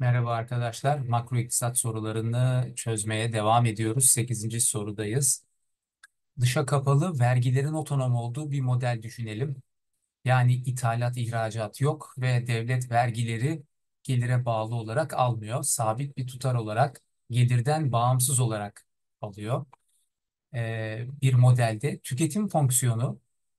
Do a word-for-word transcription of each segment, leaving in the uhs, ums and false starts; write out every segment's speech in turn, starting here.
Merhaba arkadaşlar. Makro iktisat sorularını çözmeye devam ediyoruz. Sekizinci sorudayız. Dışa kapalı, vergilerin otonom olduğu bir model düşünelim. Yani ithalat, ihracat yok ve devlet vergileri gelire bağlı olarak almıyor. Sabit bir tutar olarak gelirden bağımsız olarak alıyor. Ee, bir modelde tüketim fonksiyonu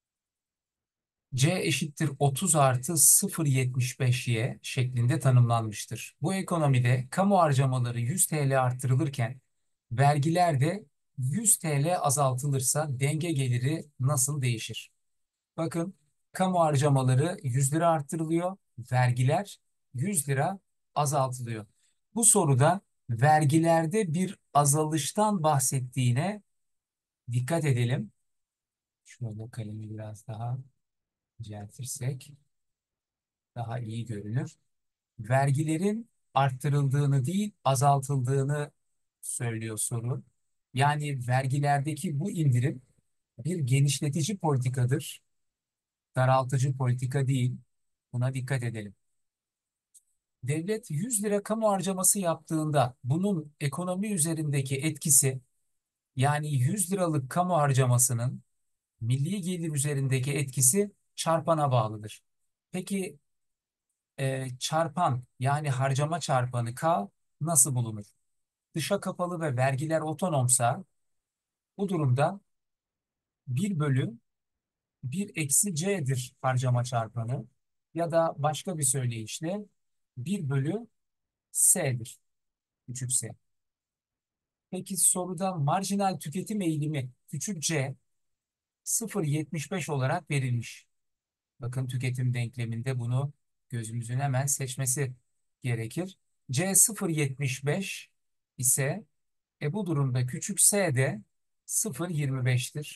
C eşittir otuz artı sıfır virgül yetmiş beş y şeklinde tanımlanmıştır. Bu ekonomide kamu harcamaları yüz T L arttırılırken vergiler de yüz T L azaltılırsa denge geliri nasıl değişir? Bakın, kamu harcamaları yüz lira arttırılıyor, vergiler yüz lira azaltılıyor. Bu soruda vergilerde bir azalıştan bahsettiğine dikkat edelim. Şöyle kalemi biraz daha inceltirsek daha iyi görünür. Vergilerin arttırıldığını değil, azaltıldığını söylüyor soru. Yani vergilerdeki bu indirim bir genişletici politikadır, daraltıcı politika değil. Buna dikkat edelim. Devlet yüz lira kamu harcaması yaptığında bunun ekonomi üzerindeki etkisi, yani yüz liralık kamu harcamasının milli gelir üzerindeki etkisi çarpana bağlıdır. Peki e, çarpan, yani harcama çarpanı K nasıl bulunur? Dışa kapalı ve vergiler otonomsa bu durumda bir bölü bir eksi C'dir harcama çarpanı, ya da başka bir söyleyişle bir bölü S'dir, küçük S. Peki soruda marjinal tüketim eğilimi küçük c sıfır virgül yetmiş beş olarak verilmiş. Bakın, tüketim denkleminde bunu gözümüzün hemen seçmesi gerekir. C sıfır virgül yetmiş beş ise e bu durumda küçük s de sıfır virgül yirmi beştir.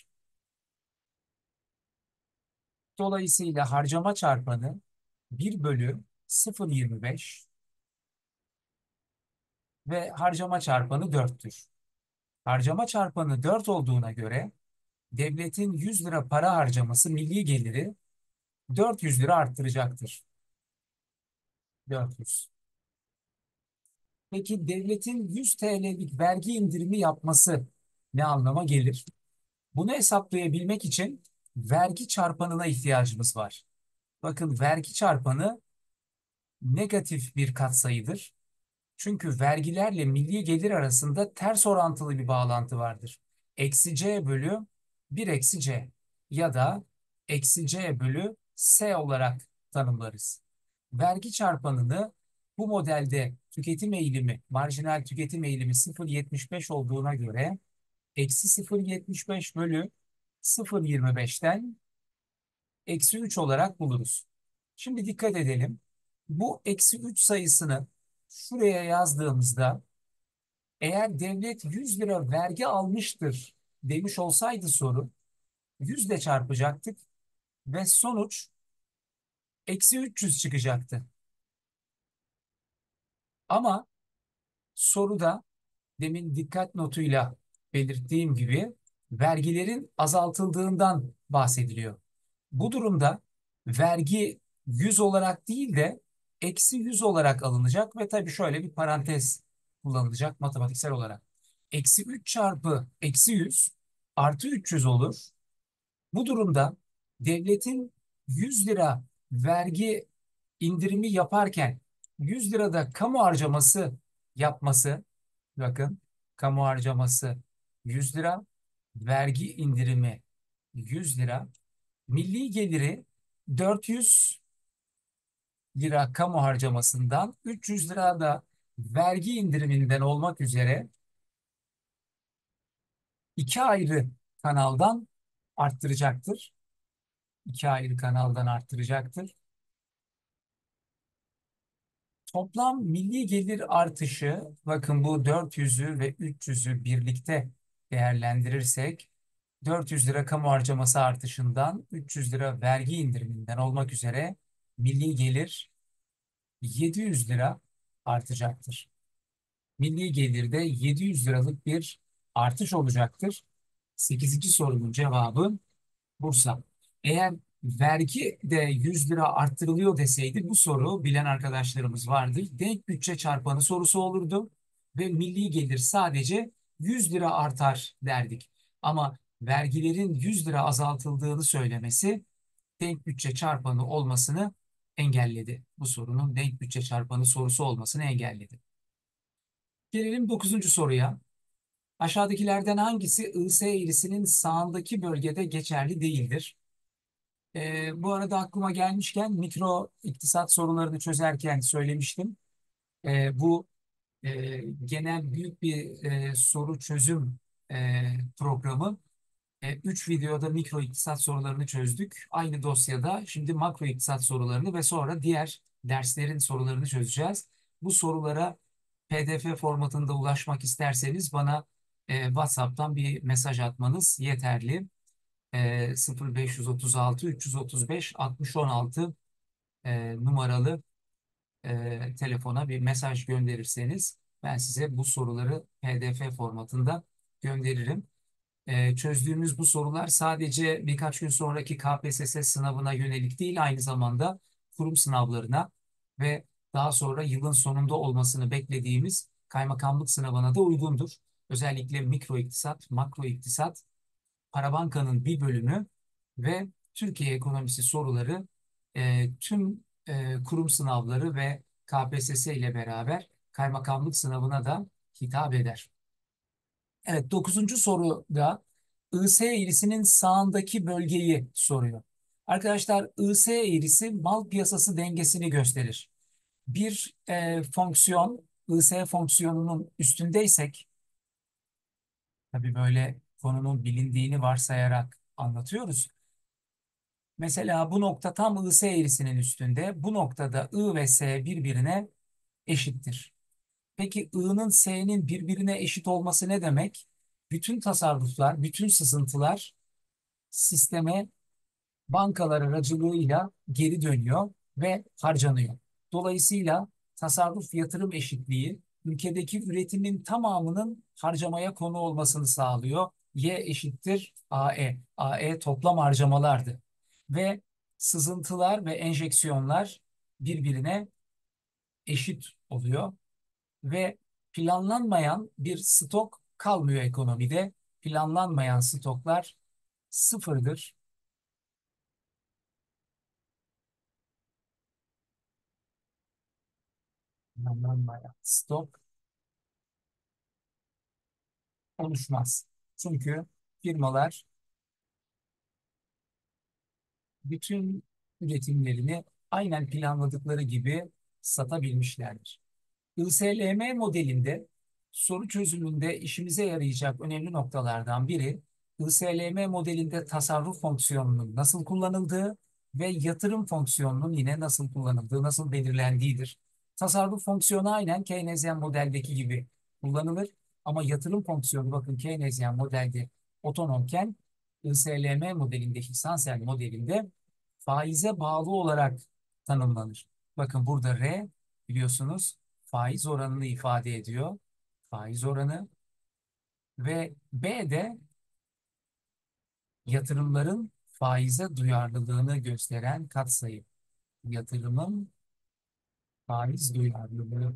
Dolayısıyla harcama çarpanı bir bölü sıfır virgül yirmi beş ve harcama çarpanı dörttür. Harcama çarpanı dört olduğuna göre devletin yüz lira para harcaması milli geliri dört yüz lira arttıracaktır. dört yüz. Peki devletin yüz T L'lik vergi indirimi yapması ne anlama gelir? Bunu hesaplayabilmek için vergi çarpanına ihtiyacımız var. Bakın, vergi çarpanı negatif bir katsayıdır. Çünkü vergilerle milli gelir arasında ters orantılı bir bağlantı vardır. Eksi C bölü bir eksi C ya da eksi C bölü S olarak tanımlarız. Vergi çarpanını bu modelde tüketim eğilimi, marjinal tüketim eğilimi sıfır virgül yetmiş beş olduğuna göre eksi sıfır virgül yetmiş beş bölü sıfır virgül yirmi beşten eksi üç olarak buluruz. Şimdi dikkat edelim. Bu eksi üç sayısını şuraya yazdığımızda, eğer devlet yüz lira vergi almıştır demiş olsaydı soru, yüz ile çarpacaktık ve sonuç eksi üç yüz çıkacaktı. Ama soruda demin dikkat notuyla belirttiğim gibi vergilerin azaltıldığından bahsediliyor. Bu durumda vergi yüz olarak değil de eksi yüz olarak alınacak ve tabii şöyle bir parantez kullanılacak matematiksel olarak. Eksi üç çarpı eksi yüz artı üç yüz olur. Bu durumda devletin yüz lira vergi indirimi yaparken yüz lirada kamu harcaması yapması, bakın, kamu harcaması yüz lira, vergi indirimi yüz lira, milli geliri dört yüz lira kamu harcamasından üç yüz lira da vergi indiriminden olmak üzere iki ayrı kanaldan arttıracaktır. İki ayrı kanaldan arttıracaktır. Toplam milli gelir artışı, bakın, bu dört yüzü ve üç yüzü birlikte değerlendirirsek dört yüz lira kamu harcaması artışından üç yüz lira vergi indiriminden olmak üzere milli gelir yedi yüz lira artacaktır. Milli gelirde yedi yüz liralık bir artış olacaktır. Sekizinci sorunun cevabı Bursa. Eğer vergi de yüz lira arttırılıyor deseydi bu soru bilen arkadaşlarımız vardır. Denk bütçe çarpanı sorusu olurdu ve milli gelir sadece yüz lira artar derdik. Ama vergilerin yüz lira azaltıldığını söylemesi denk bütçe çarpanı olmasını engelledi. Bu sorunun denk bütçe çarpanı sorusu olmasını engelledi. Gelelim dokuzuncu soruya. Aşağıdakilerden hangisi I S eğrisinin sağındaki bölgede geçerli değildir? Ee, bu arada aklıma gelmişken mikro iktisat sorularını çözerken söylemiştim. Ee, bu e, genel büyük bir e, soru çözüm e, programı. E, üç videoda mikro iktisat sorularını çözdük. Aynı dosyada şimdi makro iktisat sorularını ve sonra diğer derslerin sorularını çözeceğiz. Bu sorulara P D F formatında ulaşmak isterseniz bana e, WhatsApp'tan bir mesaj atmanız yeterli. E, sıfır beş otuz altı üç yüz otuz beş altmış on altı e, numaralı e, telefona bir mesaj gönderirseniz ben size bu soruları P D F formatında gönderirim. Ee, çözdüğümüz bu sorular sadece birkaç gün sonraki K P S S sınavına yönelik değil, aynı zamanda kurum sınavlarına ve daha sonra yılın sonunda olmasını beklediğimiz kaymakamlık sınavına da uygundur. Özellikle mikro iktisat, makro iktisat, para bankanın bir bölümü ve Türkiye ekonomisi soruları e, tüm e, kurum sınavları ve K P S S ile beraber kaymakamlık sınavına da hitap eder. Evet, dokuzuncu soruda I S eğrisinin sağındaki bölgeyi soruyor. Arkadaşlar, I S eğrisi mal piyasası dengesini gösterir. Bir e, fonksiyon I S fonksiyonunun üstündeysek, tabii böyle konunun bilindiğini varsayarak anlatıyoruz. Mesela bu nokta tam I S eğrisinin üstünde. Bu noktada I ve S birbirine eşittir. Peki I'nın S'nin birbirine eşit olması ne demek? Bütün tasarruflar, bütün sızıntılar sisteme bankalar aracılığıyla geri dönüyor ve harcanıyor. Dolayısıyla tasarruf yatırım eşitliği ülkedeki üretimin tamamının harcamaya konu olmasını sağlıyor. Y eşittir A E. A E toplam harcamalardı. Ve sızıntılar ve enjeksiyonlar birbirine eşit oluyor ve planlanmayan bir stok kalmıyor ekonomide. Planlanmayan stoklar sıfırdır. Planlanmayan stok oluşmaz. Çünkü firmalar bütün üretimlerini aynen planladıkları gibi satabilmişlerdir. I S L M modelinde soru çözümünde işimize yarayacak önemli noktalardan biri I S L M modelinde tasarruf fonksiyonunun nasıl kullanıldığı ve yatırım fonksiyonunun yine nasıl kullanıldığı, nasıl belirlendiğidir. Tasarruf fonksiyonu aynen Keynesyen modeldeki gibi kullanılır ama yatırım fonksiyonu bakın Keynesyen modelde otonomken I S L M modelindeki Sansel modelinde faize bağlı olarak tanımlanır. Bakın burada R biliyorsunuz faiz oranını ifade ediyor. Faiz oranı ve B de yatırımların faize duyarlılığını gösteren katsayı. Yatırımın faiz duyarlılığı.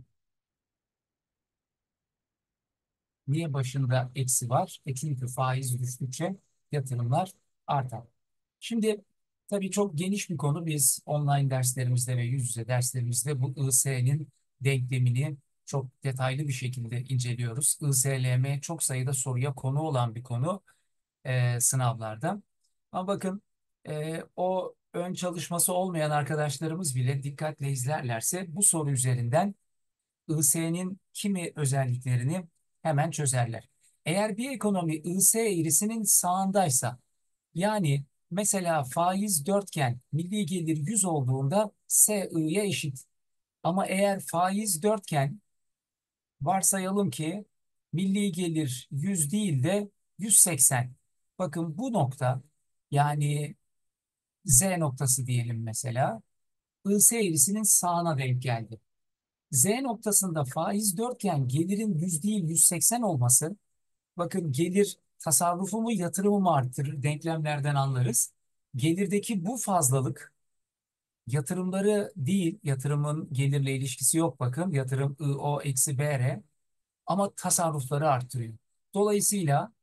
Niye başında eksi var? E çünkü faiz düştükçe yatırımlar artar. Şimdi tabii çok geniş bir konu. Biz online derslerimizde ve yüz yüze derslerimizde bu I S'nin denklemini çok detaylı bir şekilde inceliyoruz. I S L M çok sayıda soruya konu olan bir konu e, sınavlarda. Ama bakın e, o ön çalışması olmayan arkadaşlarımız bile dikkatle izlerlerse bu soru üzerinden I S'nin kimi özelliklerini hemen çözerler. Eğer bir ekonomi I S eğrisinin sağındaysa, yani mesela faiz dörtgen milli gelir yüz olduğunda S I'ye eşit. Ama eğer faiz dörtgen varsayalım ki milli gelir yüz değil de yüz seksen. Bakın bu nokta, yani Z noktası diyelim mesela, I S eğrisinin sağına denk geldi. Z noktasında faiz dörtgen gelirin yüz değil yüz seksen olması, bakın gelir tasarrufu mu yatırımı mı arttırır denklemlerden anlarız. Gelirdeki bu fazlalık yatırımları değil, yatırımın gelirle ilişkisi yok bakın. Yatırım I O eksi B R ama tasarrufları arttırıyor. Dolayısıyla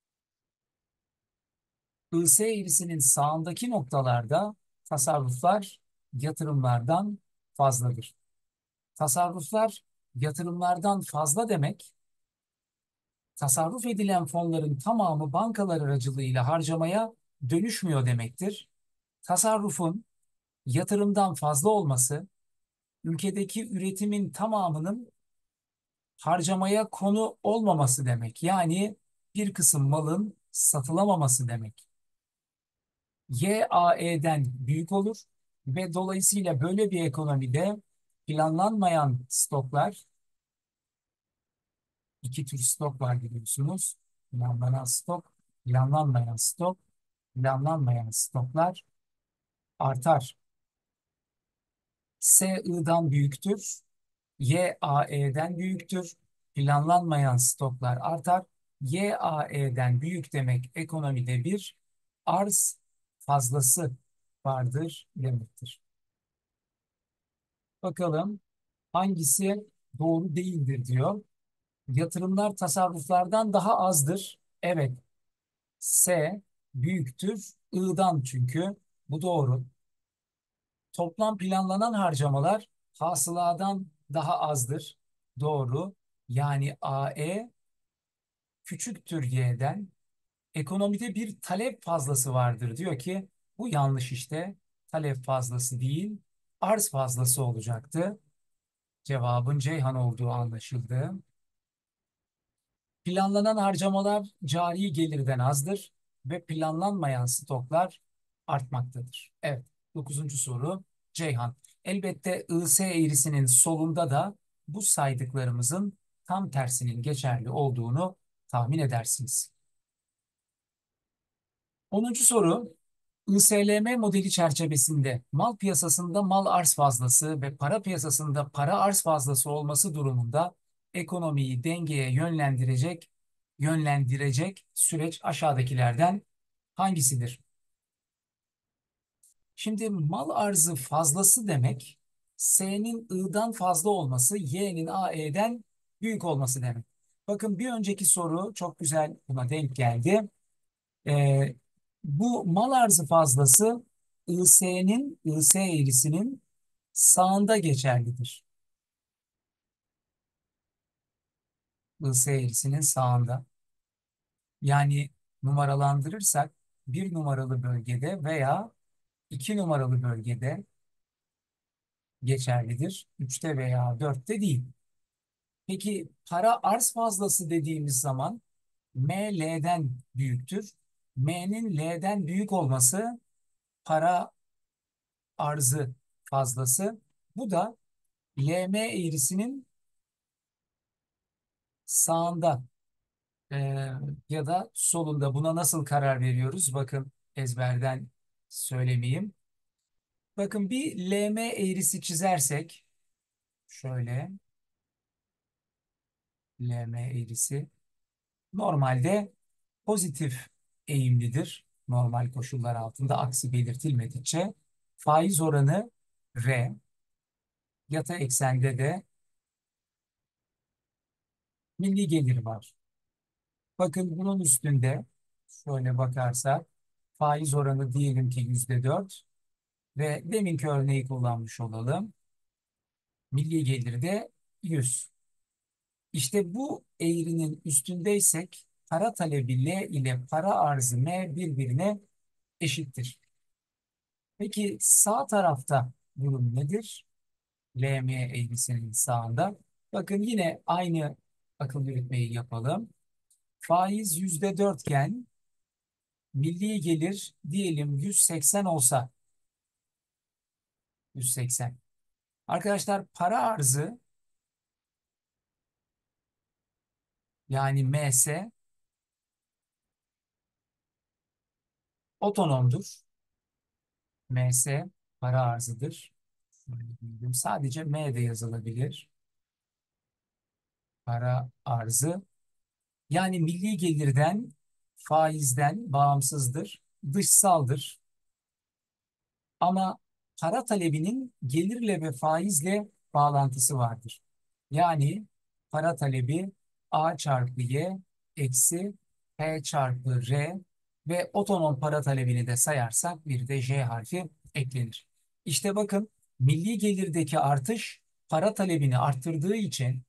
I S eğrisinin sağındaki noktalarda tasarruflar yatırımlardan fazladır. Tasarruflar yatırımlardan fazla demek, tasarruf edilen fonların tamamı bankalar aracılığıyla harcamaya dönüşmüyor demektir. Tasarrufun yatırımdan fazla olması, ülkedeki üretimin tamamının harcamaya konu olmaması demek. Yani bir kısım malın satılamaması demek. Y A E'den büyük olur ve dolayısıyla böyle bir ekonomide planlanmayan stoklar, iki tür stok var biliyorsunuz. Planlanan stok, planlanmayan stok, planlanmayan stoklar artar. S I'dan büyüktür, Y A E'den büyüktür. Planlanmayan stoklar artar. Y A E'den büyük demek ekonomide bir arz fazlası vardır demektir. Bakalım hangisi doğru değildir diyor. Yatırımlar tasarruflardan daha azdır. Evet, S büyüktür I'dan çünkü. Bu doğru. Toplam planlanan harcamalar hasıladan daha azdır. Doğru. Yani A E küçüktür Y'den. Ekonomide bir talep fazlası vardır. Diyor ki bu yanlış işte. Talep fazlası değil, arz fazlası olacaktı. Cevabın Ceyhan olduğu anlaşıldı. Planlanan harcamalar cari gelirden azdır ve planlanmayan stoklar artmaktadır. Evet, dokuzuncu soru Ceyhan. Elbette I S eğrisinin solunda da bu saydıklarımızın tam tersinin geçerli olduğunu tahmin edersiniz. Onuncu soru. I S L M modeli çerçevesinde mal piyasasında mal arz fazlası ve para piyasasında para arz fazlası olması durumunda ekonomiyi dengeye yönlendirecek yönlendirecek süreç aşağıdakilerden hangisidir? Şimdi mal arzı fazlası demek S'nin I'dan fazla olması, Y'nin A E'den büyük olması demek. Bakın bir önceki soru çok güzel buna denk geldi. Ee, Bu mal arzı fazlası I S'nin, I S eğrisinin sağında geçerlidir. I S eğrisinin sağında. Yani numaralandırırsak bir numaralı bölgede veya iki numaralı bölgede geçerlidir. Üçte veya dörtte değil. Peki para arz fazlası dediğimiz zaman M L'den büyüktür. M'nin L'den büyük olması para arzı fazlası. Bu da L M eğrisinin sağında e, ya da solunda. Buna nasıl karar veriyoruz? Bakın ezberden söylemeyeyim. Bakın bir L M eğrisi çizersek şöyle L M eğrisi normalde pozitif eğimlidir. Normal koşullar altında aksi belirtilmedikçe faiz oranı R, yatay eksende de milli gelir var. Bakın bunun üstünde şöyle bakarsak faiz oranı diyelim ki yüzde dört ve deminki örneği kullanmış olalım. Milli gelir de yüz. İşte bu eğrinin üstündeysek para talebi L ile para arzı M birbirine eşittir. Peki sağ tarafta durum nedir? L M eğrisinin sağında. Bakın yine aynı akıl yürütmeyi yapalım. Faiz yüzde dört iken milli gelir diyelim yüz seksen olsa yüz seksen. Arkadaşlar para arzı yani M S otonomdur. M S para arzıdır. Şöyle diyelim. Sadece M de yazılabilir. Para arzı. Yani milli gelirden, faizden bağımsızdır. Dışsaldır. Ama para talebinin gelirle ve faizle bağlantısı vardır. Yani para talebi A çarpı Y eksi P çarpı R ve otonom para talebini de sayarsak bir de J harfi eklenir. İşte bakın, milli gelirdeki artış para talebini arttırdığı için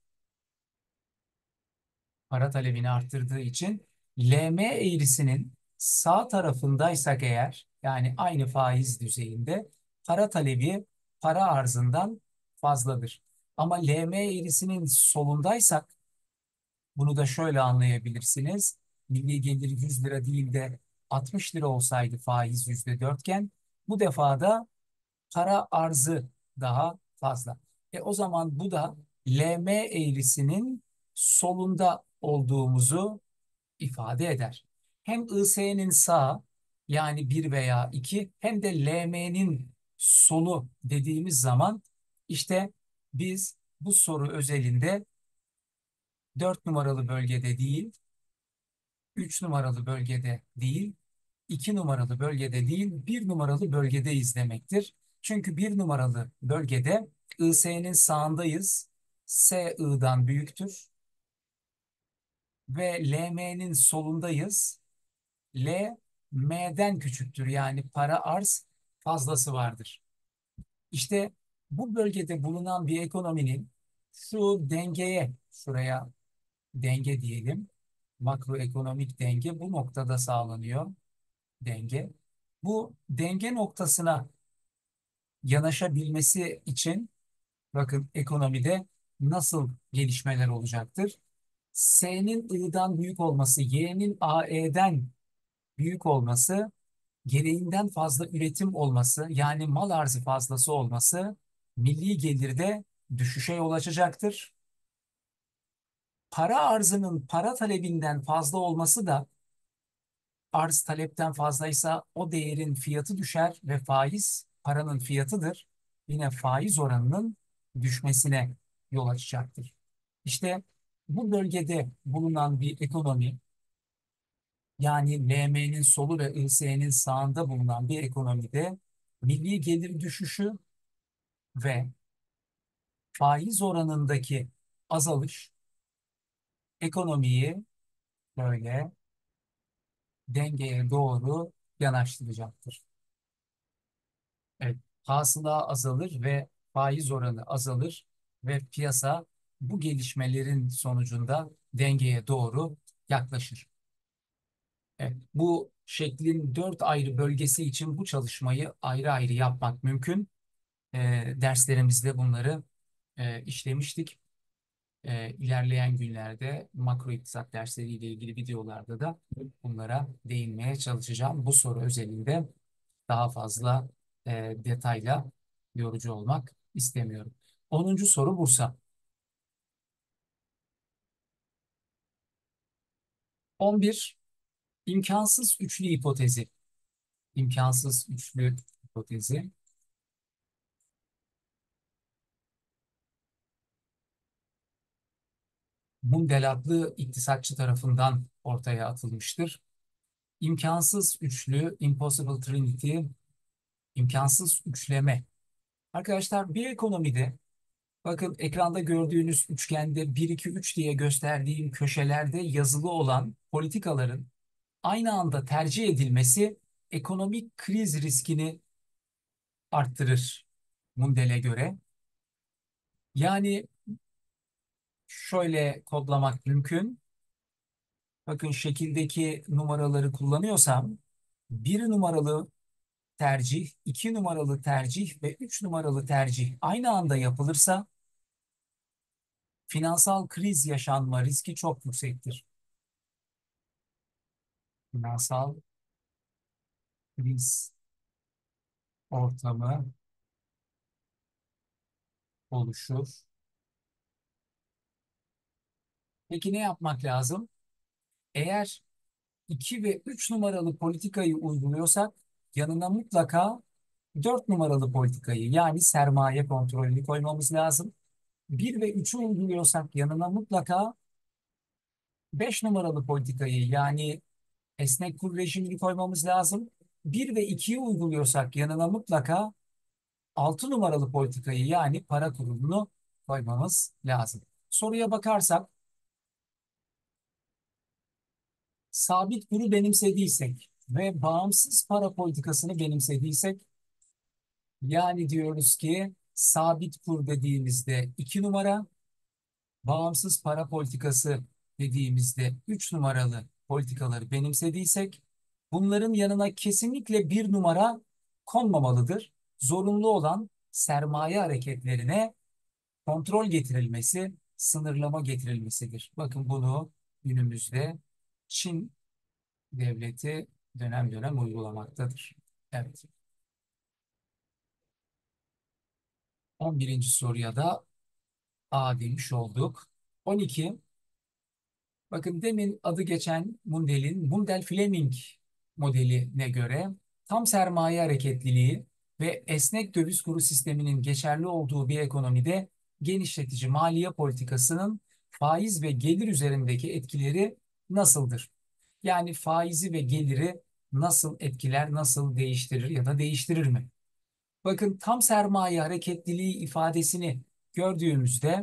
para talebini arttırdığı için L M eğrisinin sağ tarafındaysak eğer, yani aynı faiz düzeyinde, para talebi para arzından fazladır. Ama L M eğrisinin solundaysak bunu da şöyle anlayabilirsiniz. Milli gelir yüz lira değil de altmış lira olsaydı faiz yüzde dörtken, bu defada para arzı daha fazla. E o zaman bu da L M eğrisinin solunda olduğumuzu ifade eder. Hem I S'nin sağ, yani bir veya iki, hem de L M'nin solu dediğimiz zaman işte biz bu soru özelinde dört numaralı bölgede değil, üç numaralı bölgede değil, iki numaralı bölgede değil, bir numaralı bölgedeyiz demektir. Çünkü bir numaralı bölgede I S'nin sağındayız. S I'dan büyüktür ve L M'nin solundayız. L M'den küçüktür. Yani para arz fazlası vardır. İşte bu bölgede bulunan bir ekonominin şu dengeye, şuraya denge diyelim. Makroekonomik denge bu noktada sağlanıyor, denge. Bu denge noktasına yanaşabilmesi için bakın ekonomide nasıl gelişmeler olacaktır? S'nin I'dan büyük olması, Y'nin A E'den büyük olması, gereğinden fazla üretim olması, yani mal arzı fazlası olması milli gelirde düşüşe yol açacaktır. Para arzının para talebinden fazla olması da, arz talepten fazlaysa o değerin fiyatı düşer ve faiz paranın fiyatıdır. Yine faiz oranının düşmesine yol açacaktır. İşte bu bölgede bulunan bir ekonomi, yani L M'nin solu ve I S'nin sağında bulunan bir ekonomide milli gelir düşüşü ve faiz oranındaki azalış ekonomiyi böyle dengeye doğru yanaştıracaktır. Evet, hasıla azalır ve faiz oranı azalır ve piyasa bu gelişmelerin sonucunda dengeye doğru yaklaşır. Evet, bu şeklin dört ayrı bölgesi için bu çalışmayı ayrı ayrı yapmak mümkün. E, derslerimizde bunları e, işlemiştik. E, ilerleyen günlerde makro iktisat dersleriyle ilgili videolarda da bunlara değinmeye çalışacağım. Bu soru özelinde daha fazla e, detayla yorucu olmak istemiyorum. Onuncu soru Bursa. On bir. İmkansız üçlü hipotezi. İmkansız üçlü hipotezi. Mundel adlı iktisatçı tarafından ortaya atılmıştır. İmkansız üçlü, impossible trinity, imkansız üçleme. Arkadaşlar, bir ekonomide, bakın ekranda gördüğünüz üçgende bir iki üç diye gösterdiğim köşelerde yazılı olan politikaların aynı anda tercih edilmesi ekonomik kriz riskini arttırır Mundel'e göre. Yani şöyle kodlamak mümkün. Bakın, şekildeki numaraları kullanıyorsam bir numaralı tercih, iki numaralı tercih ve üç numaralı tercih aynı anda yapılırsa finansal kriz yaşanma riski çok yüksektir. Finansal kriz ortamı oluşur. Peki ne yapmak lazım? Eğer iki ve üç numaralı politikayı uyguluyorsak yanına mutlaka dört numaralı politikayı, yani sermaye kontrolünü koymamız lazım. Bir ve üçü uyguluyorsak yanına mutlaka beş numaralı politikayı, yani esnek kur rejimini koymamız lazım. bir ve ikiyi uyguluyorsak yanına mutlaka altı numaralı politikayı yani para kurulunu koymamız lazım. Soruya bakarsak sabit kuru benimsediysek ve bağımsız para politikasını benimsediysek yani diyoruz ki sabit kur dediğimizde iki numara, bağımsız para politikası dediğimizde üç numaralı politikaları benimsediysek bunların yanına kesinlikle bir numara konmamalıdır. Zorunlu olan sermaye hareketlerine kontrol getirilmesi, sınırlama getirilmesidir. Bakın bunu günümüzde Çin devleti dönem dönem uygulamaktadır. Evet. on birinci soruya da A demiş olduk. on iki. Bakın demin adı geçen Mundel'in Mundell-Fleming modeline göre tam sermaye hareketliliği ve esnek döviz kuru sisteminin geçerli olduğu bir ekonomide genişletici maliye politikasının faiz ve gelir üzerindeki etkileri nasıldır? Yani faizi ve geliri nasıl etkiler, nasıl değiştirir ya da değiştirir mi? Bakın tam sermaye hareketliliği ifadesini gördüğümüzde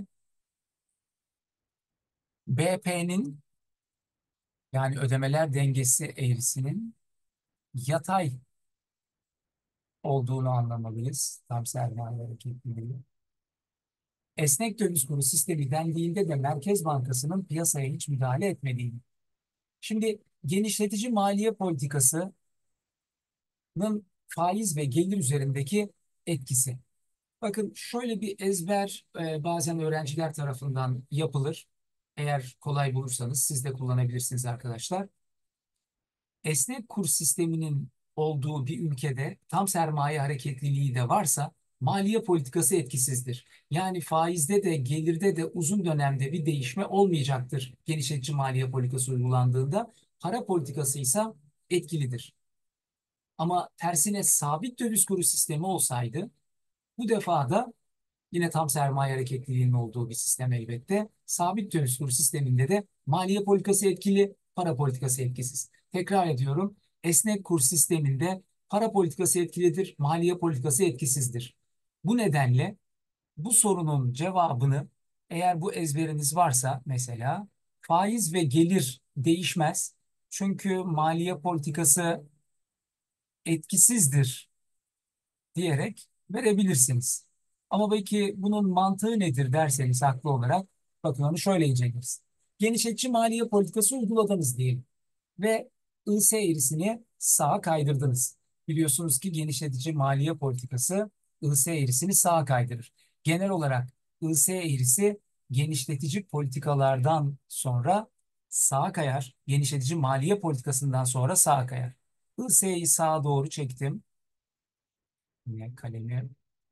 B P'nin yani ödemeler dengesi eğrisinin yatay olduğunu anlamalıyız. Tam sermaye hareketliliği. Esnek döviz kuru sistemi dendiğinde de Merkez Bankası'nın piyasaya hiç müdahale etmediğini. Şimdi genişletici maliye politikasının faiz ve gelir üzerindeki etkisi. Bakın şöyle bir ezber e, bazen öğrenciler tarafından yapılır. Eğer kolay bulursanız siz de kullanabilirsiniz arkadaşlar. Esnek kur sisteminin olduğu bir ülkede tam sermaye hareketliliği de varsa maliye politikası etkisizdir. Yani faizde de gelirde de uzun dönemde bir değişme olmayacaktır. Genişletici maliye politikası uygulandığında para politikası ise etkilidir. Ama tersine sabit döviz kuru sistemi olsaydı bu defa da yine tam sermaye hareketliliğinin olduğu bir sistem elbette. Sabit döviz kuru sisteminde de maliye politikası etkili, para politikası etkisiz. Tekrar ediyorum. Esnek kur sisteminde para politikası etkilidir, maliye politikası etkisizdir. Bu nedenle bu sorunun cevabını eğer bu ezberiniz varsa mesela faiz ve gelir değişmez. Çünkü maliye politikası etkisizdir diyerek verebilirsiniz. Ama belki bunun mantığı nedir derseniz haklı olarak bakın onu şöyle inceleriz. Genişletici maliye politikası uyguladınız diyelim ve I S eğrisini sağa kaydırdınız. Biliyorsunuz ki genişletici maliye politikası I S eğrisini sağa kaydırır. Genel olarak I S eğrisi genişletici politikalardan sonra sağa kayar. Genişletici maliye politikasından sonra sağa kayar. I S'yi sağa doğru çektim. Yine kalemi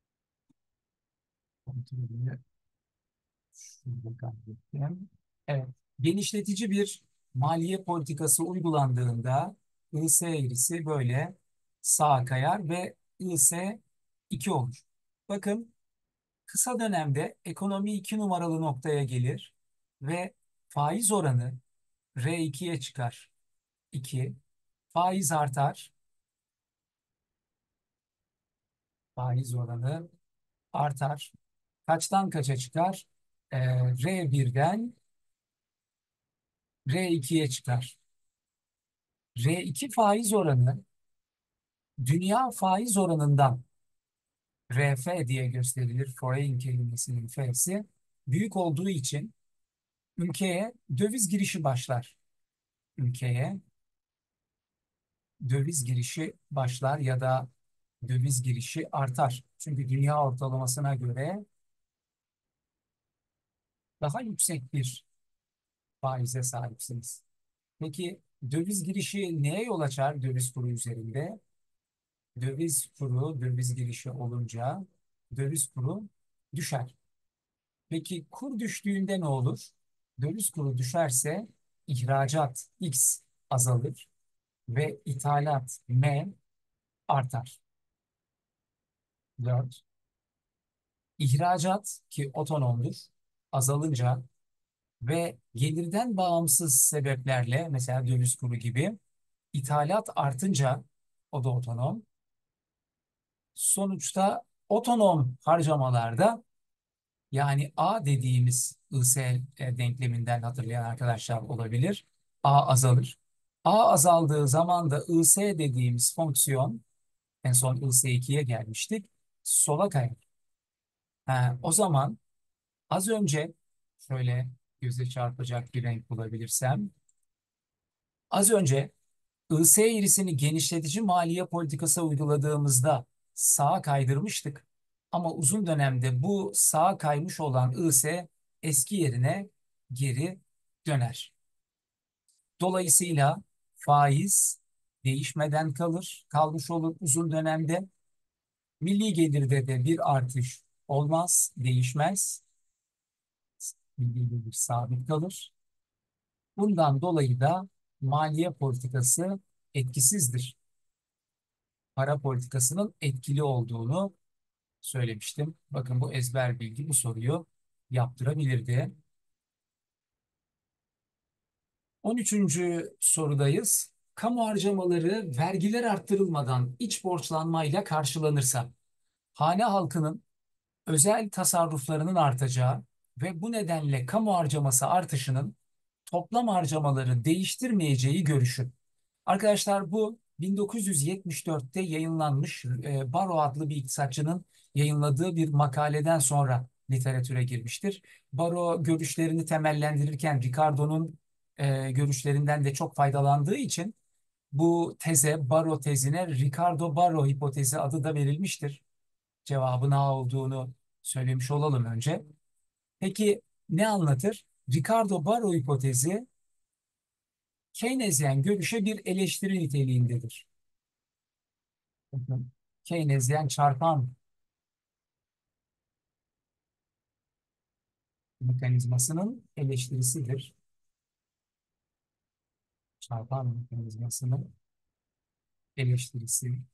kontrolünü şurada kaydettim. Evet. Genişletici bir maliye politikası uygulandığında I S eğrisi böyle sağa kayar ve I S iki olur. Bakın kısa dönemde ekonomi iki numaralı noktaya gelir ve faiz oranı R ikiye çıkar. iki. Faiz artar. Faiz oranı artar. Kaçtan kaça çıkar? Ee, R birden R ikiye çıkar. R iki faiz oranı dünya faiz oranından R F diye gösterilir. Foreign kelimesinin F'si büyük olduğu için ülkeye döviz girişi başlar. Ülkeye döviz girişi başlar ya da döviz girişi artar. Çünkü dünya ortalamasına göre daha yüksek bir faize sahipsiniz. Peki döviz girişi neye yol açar döviz kuru üzerinde? Döviz kuru, döviz girişi olunca döviz kuru düşer. Peki kur düştüğünde ne olur? Döviz kuru düşerse ihracat X azalır ve ithalat M artar. Dört. İhracat ki otonomdur azalınca ve gelirden bağımsız sebeplerle mesela döviz kuru gibi ithalat artınca O da otonom. Sonuçta otonom harcamalarda, yani A dediğimiz I S E denkleminden hatırlayan arkadaşlar olabilir. A azalır. A azaldığı zaman da I S dediğimiz fonksiyon, en son I S ikiye gelmiştik, sola kayar. Ha, o zaman az önce şöyle göze çarpacak bir renk bulabilirsem, az önce I S eğrisini genişletici maliye politikası uyguladığımızda sağa kaydırmıştık. Ama uzun dönemde bu sağa kaymış olan I S eski yerine geri döner. Dolayısıyla faiz değişmeden kalır, kalmış olur uzun dönemde. Milli gelirde de bir artış olmaz, değişmez. Milli gelir sabit kalır. Bundan dolayı da maliye politikası etkisizdir. Para politikasının etkili olduğunu söylemiştim. Bakın, bu ezber bilgi bu soruyu yaptırabilirdi. on üçüncü sorudayız. Kamu harcamaları vergiler arttırılmadan iç borçlanmayla karşılanırsa, hane halkının özel tasarruflarının artacağı ve bu nedenle kamu harcaması artışının toplam harcamaları değiştirmeyeceği görüşü. Arkadaşlar, bu bin dokuz yüz yetmiş dörtte yayınlanmış e, Baro adlı bir iktisatçının yayınladığı bir makaleden sonra literatüre girmiştir. Baro görüşlerini temellendirirken Ricardo'nun e, görüşlerinden de çok faydalandığı için bu teze, Baro tezine Ricardo-Baro hipotezi adı da verilmiştir. Cevabın A olduğunu söylemiş olalım önce. Peki ne anlatır? Ricardo-Baro hipotezi Keynesyen görüşe bir eleştiri niteliğindedir. Bakın, Keynesyen çarpan mekanizmasının eleştirisidir. Çarpan mekanizmasının eleştirisi.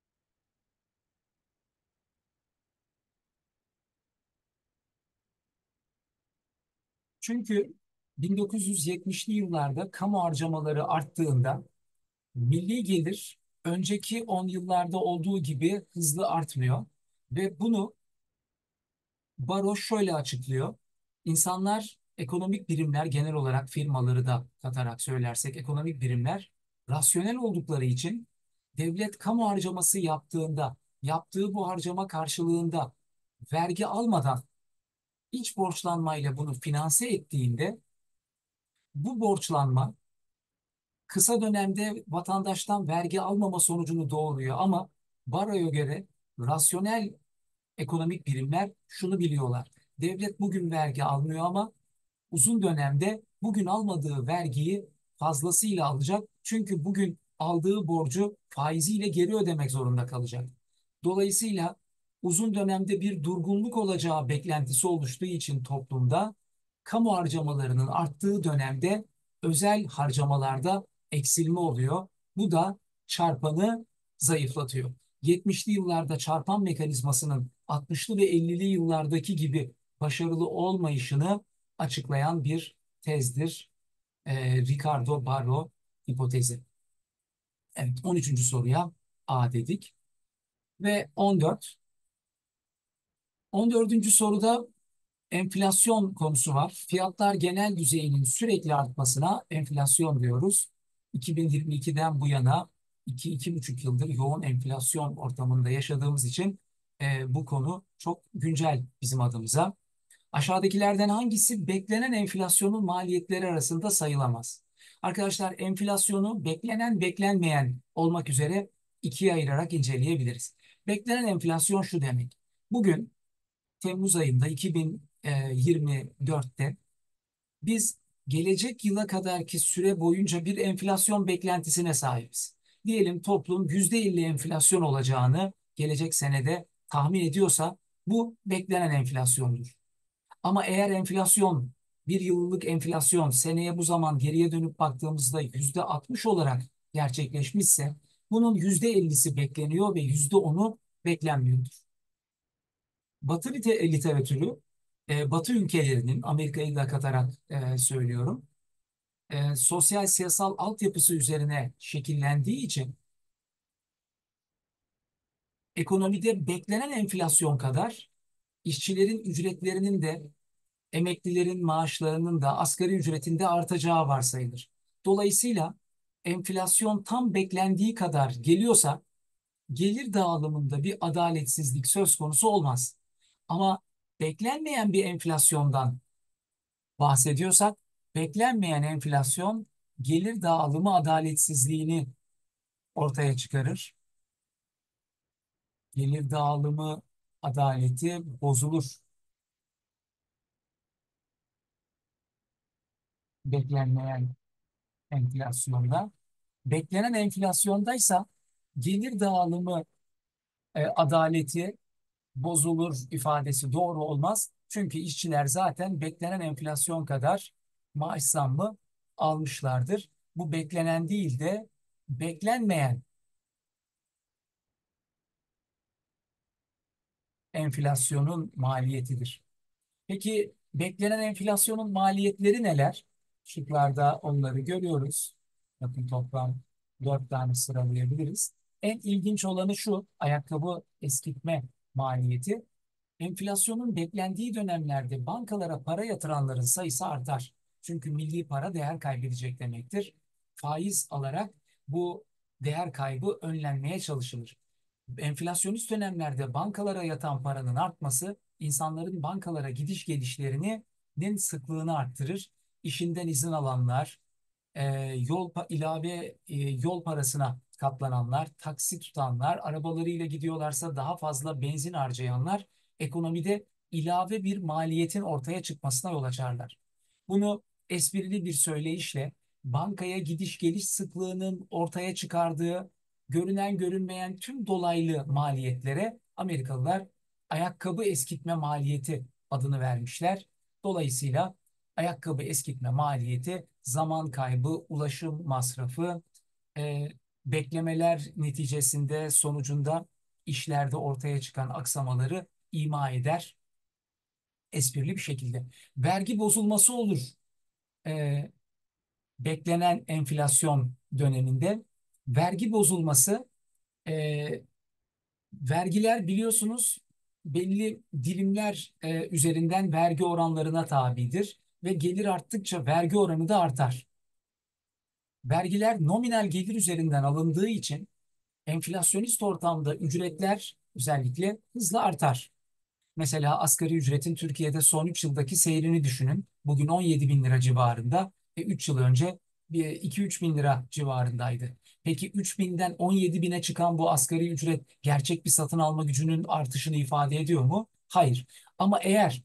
Çünkü bin dokuz yüz yetmişli yıllarda kamu harcamaları arttığında milli gelir önceki on yıllarda olduğu gibi hızlı artmıyor ve bunu Baroş şöyle açıklıyor. İnsanlar, ekonomik birimler, genel olarak firmaları da katarak söylersek ekonomik birimler rasyonel oldukları için devlet kamu harcaması yaptığında, yaptığı bu harcama karşılığında vergi almadan iç borçlanmayla bunu finanse ettiğinde bu borçlanma kısa dönemde vatandaştan vergi almama sonucunu doğuruyor. Ama Baro'ya göre rasyonel ekonomik birimler şunu biliyorlar: devlet bugün vergi almıyor ama uzun dönemde bugün almadığı vergiyi fazlasıyla alacak. Çünkü bugün aldığı borcu faiziyle geri ödemek zorunda kalacak. Dolayısıyla uzun dönemde bir durgunluk olacağı beklentisi oluştuğu için toplumda kamu harcamalarının arttığı dönemde özel harcamalarda eksilme oluyor. Bu da çarpanı zayıflatıyor. yetmişli yıllarda çarpan mekanizmasının altmışlı ve ellili yıllardaki gibi başarılı olmayışını açıklayan bir tezdir. Ee, Ricardo Barro hipotezi. Evet, on üçüncü soruya A dedik. Ve on dört. on dördüncü soruda enflasyon konusu var. Fiyatlar genel düzeyinin sürekli artmasına enflasyon diyoruz. iki bin yirmi ikiden bu yana iki iki buçuk yıldır yoğun enflasyon ortamında yaşadığımız için e, bu konu çok güncel bizim adımıza. Aşağıdakilerden hangisi beklenen enflasyonun maliyetleri arasında sayılamaz? Arkadaşlar, enflasyonu beklenen beklenmeyen olmak üzere ikiye ayırarak inceleyebiliriz. Beklenen enflasyon şu demek: bugün Temmuz ayında iki bin yirmi dörtte biz gelecek yıla kadarki süre boyunca bir enflasyon beklentisine sahibiz. Diyelim toplum yüzde elli enflasyon olacağını gelecek senede tahmin ediyorsa bu beklenen enflasyondur. Ama eğer enflasyon, bir yıllık enflasyon seneye bu zaman geriye dönüp baktığımızda yüzde altmış olarak gerçekleşmişse bunun yüzde ellisi bekleniyor ve yüzde onu beklenmiyordur. Batı lite- literatürü, e, Batı ülkelerinin, Amerika'yı da katarak e, söylüyorum, e, sosyal siyasal altyapısı üzerine şekillendiği için Ekonomide beklenen enflasyon kadar işçilerin ücretlerinin de, emeklilerin maaşlarının da, asgari ücretin de artacağı varsayılır. Dolayısıyla enflasyon tam beklendiği kadar geliyorsa gelir dağılımında bir adaletsizlik söz konusu olmaz. Ama beklenmeyen bir enflasyondan bahsediyorsak, beklenmeyen enflasyon gelir dağılımı adaletsizliğini ortaya çıkarır. Gelir dağılımı adaleti bozulur beklenmeyen enflasyonda. Beklenen enflasyondaysa gelir dağılımı e, adaleti bozulur ifadesi doğru olmaz. Çünkü işçiler zaten beklenen enflasyon kadar maaş zammı almışlardır. Bu beklenen değil de beklenmeyen enflasyonun maliyetidir. Peki beklenen enflasyonun maliyetleri neler? Şıklarda onları görüyoruz. Bakın toplam dört tane sıralayabiliriz. En ilginç olanı şu, ayakkabı eskitme maliyeti. Enflasyonun beklendiği dönemlerde bankalara para yatıranların sayısı artar. Çünkü milli para değer kaybedecek demektir. Faiz alarak bu değer kaybı önlenmeye çalışılır. Enflasyonist dönemlerde bankalara yatan paranın artması insanların bankalara gidiş gelişlerinin sıklığını arttırır. İşinden izin alanlar, e, yol pa- ilave e, yol parasına katlananlar, taksi tutanlar, arabalarıyla gidiyorlarsa daha fazla benzin harcayanlar ekonomide ilave bir maliyetin ortaya çıkmasına yol açarlar. Bunu esprili bir söyleyişle bankaya gidiş geliş sıklığının ortaya çıkardığı görünen görünmeyen tüm dolaylı maliyetlere Amerikalılar ayakkabı eskitme maliyeti adını vermişler. Dolayısıyla ayakkabı eskitme maliyeti, zaman kaybı, ulaşım masrafı, e, beklemeler neticesinde sonucunda işlerde ortaya çıkan aksamaları ima eder esprili bir şekilde. Vergi bozulması olur. E, Beklenen enflasyon döneminde vergi bozulması, e, vergiler biliyorsunuz belli dilimler e, üzerinden vergi oranlarına tabidir ve gelir arttıkça vergi oranı da artar. Vergiler nominal gelir üzerinden alındığı için enflasyonist ortamda ücretler özellikle hızla artar. Mesela asgari ücretin Türkiye'de son üç yıldaki seyrini düşünün. Bugün on yedi bin lira civarında ve üç yıl önce iki üç bin lira civarındaydı. Peki üç binden on yedi bine çıkan bu asgari ücret gerçek bir satın alma gücünün artışını ifade ediyor mu? Hayır. Ama eğer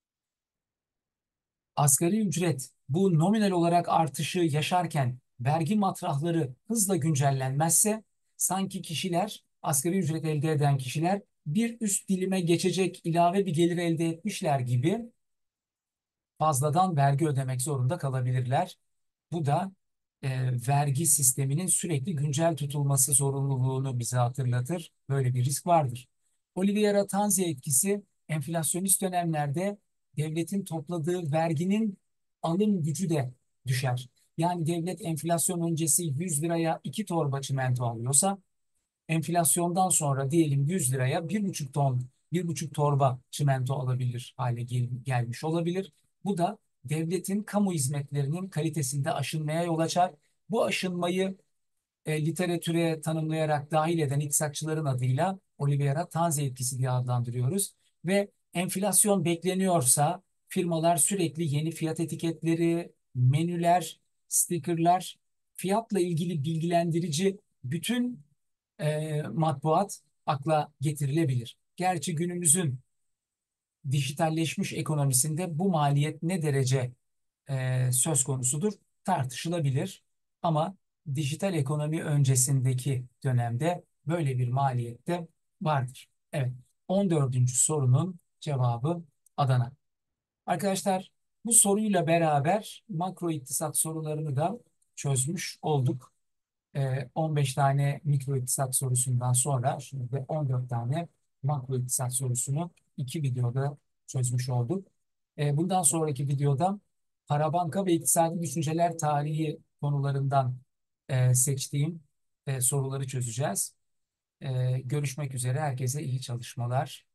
asgari ücret bu nominal olarak artışı yaşarken vergi matrahları hızla güncellenmezse sanki kişiler, asgari ücret elde eden kişiler bir üst dilime geçecek ilave bir gelir elde etmişler gibi fazladan vergi ödemek zorunda kalabilirler. Bu da e, vergi sisteminin sürekli güncel tutulması zorunluluğunu bize hatırlatır. Böyle bir risk vardır. Oliviera Tanzi etkisi enflasyonist dönemlerde devletin topladığı verginin alım gücü de düşer. Yani devlet enflasyon öncesi yüz liraya iki torba çimento alıyorsa enflasyondan sonra diyelim yüz liraya bir buçuk ton, bir buçuk torba çimento alabilir hale gel gelmiş olabilir. Bu da devletin kamu hizmetlerinin kalitesinde aşınmaya yol açar. Bu aşınmayı e, literatüre tanımlayarak dahil eden iktisatçıların adıyla Oliveira Tanzi etkisi diye adlandırıyoruz. Ve enflasyon bekleniyorsa firmalar sürekli yeni fiyat etiketleri, menüler, stickerlar, fiyatla ilgili bilgilendirici bütün e, matbuat akla getirilebilir. Gerçi günümüzün dijitalleşmiş ekonomisinde bu maliyet ne derece e, söz konusudur tartışılabilir. Ama dijital ekonomi öncesindeki dönemde böyle bir maliyet de vardır. Evet, on dördüncü sorunun cevabı Adana. Arkadaşlar bu soruyla beraber makro iktisat sorularını da çözmüş olduk. Ee, on beş tane mikro iktisat sorusundan sonra şimdi on dört tane makro iktisat sorusunu iki videoda çözmüş olduk. Ee, bundan sonraki videoda para banka ve iktisadi düşünceler tarihi konularından e, seçtiğim e, soruları çözeceğiz. Ee, görüşmek üzere. Herkese iyi çalışmalar.